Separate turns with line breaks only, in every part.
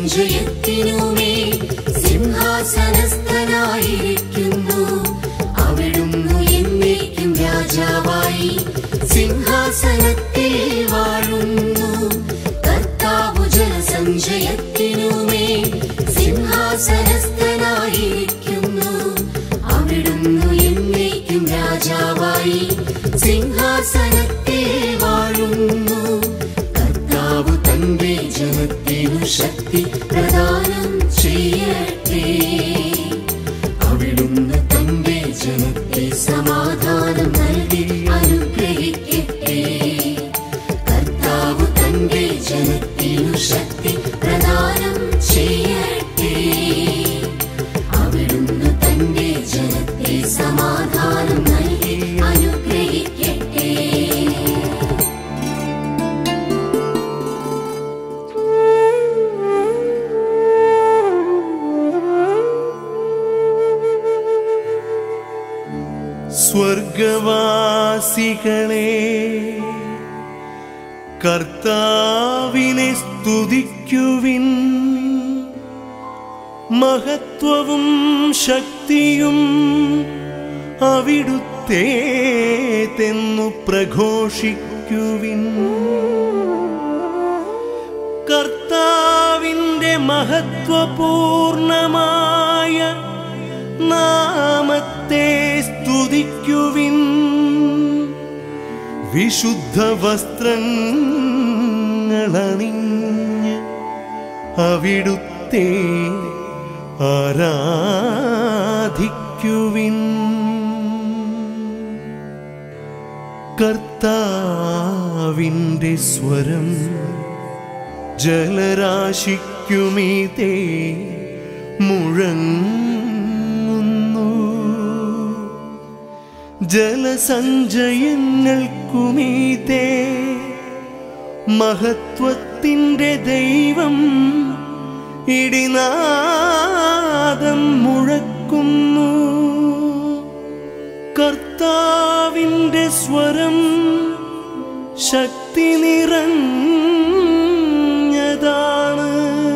സഞ്ചയത്തിനുമേൽ സിംഹാസനസ്ഥനായിരിക്കുന്നു. അവിടുന്ന് എന്നേക്കും രാജാവായി സിംഹാസനത്തിൽ വാഴുന്നു. കർത്താവ് ജലസഞ്ചയത്തിനുമേൽ സിംഹാസനസ്ഥനായിരിക്കുന്നു. അവിടുന്ന് എന്നേക്കും രാജാവായി സിംഹാസനത്തിൽ വാഴുന്നു. കർത്താവ് തന്റെ ജനത്തിനു ശക്തി പ്രദാനം ചെയ്യട്ടെ. അവിടുന്ന് തന്റെ ജനത്തെ സമാധാനം നൽകി അനുഗ്രഹിക്കട്ടെ. കർത്താവ് തന്റെ ജനത്തിനു ശക്തി പ്രദാനം ചെയ്യട്ടെ. അവിടുന്ന് തന്റെ ജനത്തെ സമാധാനം നൽകി അനുഗ്രഹിക്കട്ടെ.
സ്വർഗവാസികളെ, കർത്താവിനെ സ്തുതിക്കുവിൻ. മഹത്വവും ശക്തിയും അവിടുത്തേതെന്നു പ്രഘോഷിക്കുവിൻ. കർത്താവിന്റെ മഹത്വപൂർണമായ നാമത്തെ സ്തുതിക്കുവിൻ. വിശുദ്ധ വസ്ത്രങ്ങളണിഞ്ഞ് അവിടുത്തെ ആരാധിക്കുവിൻ. കർത്താവിന്റെ സ്വരം ജലരാശിക്കുമീതേ മുഴങ്ങുന്നു. ജലസഞ്ചയങ്ങൾക്കുമീതേ മഹത്വത്തിൻ്റെ ദൈവം ഇടിനാദം മുഴക്കുന്നു. കർത്താവിൻ്റെ സ്വരം ശക്തി നിറഞ്ഞതാണ്.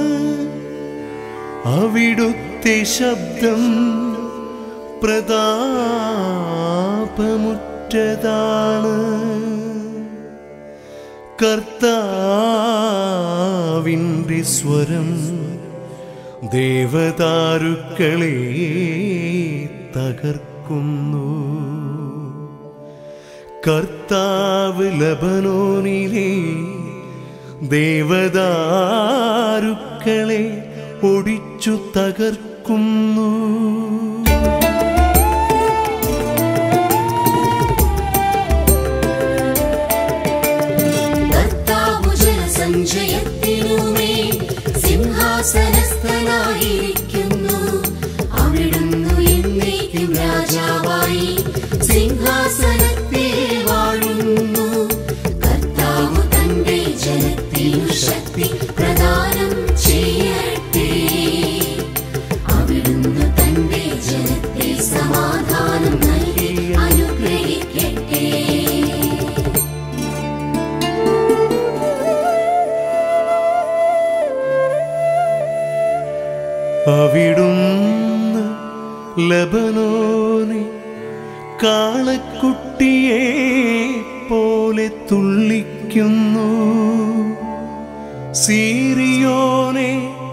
അവിടുത്തെ ശബ്ദം പ്രതാപമുറ്റതാണ്. കർത്താവിൻ്റെ സ്വരം ദേവദാരുക്കളെ തകർക്കുന്നു. കർത്താവ് ലബനോനിലെ ദേവദാരുക്കളെ ഒടിച്ചു തകർക്കുന്നു.
കർത്താവ് ജലസഞ്ചയത്തിനുമേൽ സിംഹാസനസ്ഥനായിരിക്കുന്നു. അവിടുന്ന് എന്നേക്കും രാജാവായി സിംഹാസനത്തിൽ വാഴുന്നു. കർത്താവ് തന്റെ ജനത്തിനു ശക്തി പ്രദാനം ചെയ്യട്ടെ. അവിടുന്ന് തന്റെ ജനത്തെ സമാധാനം നൽകി അനുഗ്രഹിക്കട്ടെ.
അവിടുന്ന് ലബനോനെ കാളക്കുട്ടിയെ പോലെ തുള്ളിക്കുന്നു. സീറിയോനെ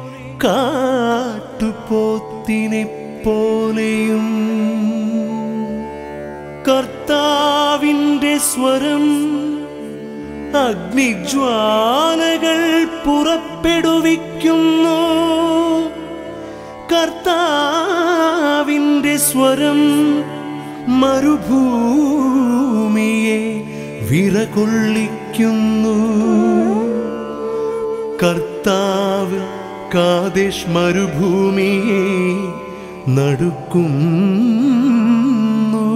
കാട്ടുപോത്തിനെ പോലെയും. കർത്താവിൻ്റെ സ്വരം അഗ്നിജ്വാലകൾ പുറപ്പെടുവിക്കുന്നു. കർത്താവിൻ്റെ സ്വരം മരുഭൂമിയെ വിറകൊള്ളിക്കുന്നു. കർത്താവ് കാദേശ് മരുഭൂമിയെ നടുക്കുന്നു.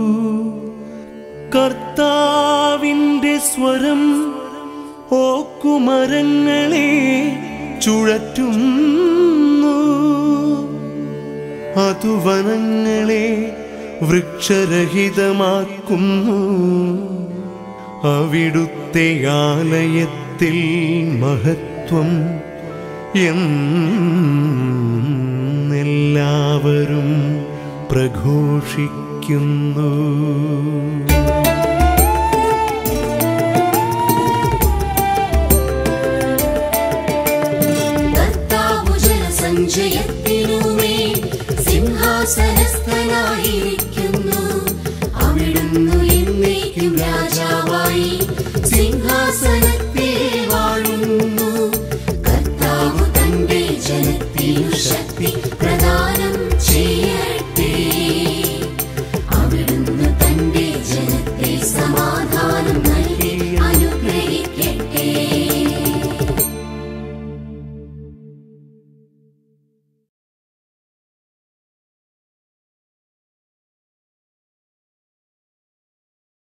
കർത്താവിൻ്റെ സ്വരം ഓക്കുമരങ്ങളെ ചുഴറ്റുന്നു. അതു വനങ്ങളെ വൃക്ഷരഹിതമാക്കുന്നു. അവിടുത്തെ ആലയത്തിൽ മഹത്വം എന്നെല്ലാവരും പ്രഘോഷിക്കുന്നു.
ജയത്തിനുമേൽ സിംഹാസനസ്ഥനായിരിക്കുന്നു. അവിടുന്ന് എന്നേക്കും രാജാവായി